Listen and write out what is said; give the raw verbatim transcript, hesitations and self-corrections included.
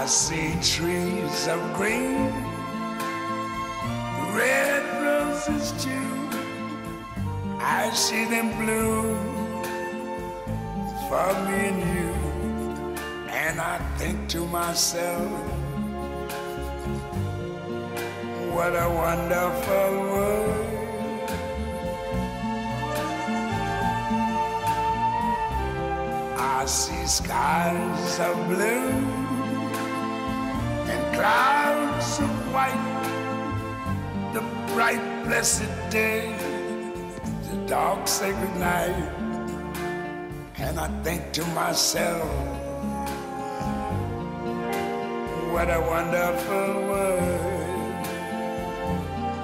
I see trees of green, red roses too. I see them bloom for me and you. And I think to myself, what a wonderful world. I see skies of blue and clouds of white, the bright blessed day, the dark sacred night. And I think to myself, what a wonderful world.